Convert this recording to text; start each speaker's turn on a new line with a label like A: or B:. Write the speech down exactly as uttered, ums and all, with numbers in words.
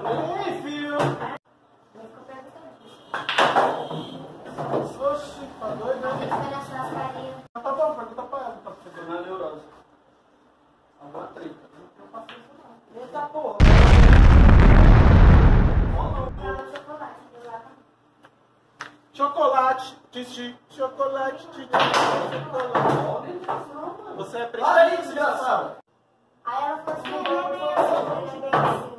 A: Ei, filho! Oxi, tá doido, né? Tá bom, pergunta pra ela, tá precisando na neurose. Alguma treta. Não passei isso não. Eita porra. Chocolate, titi, chocolate, titi, chocolate. Você é preto. Olha aí, desgraçado.
B: Aí ela ficou assim,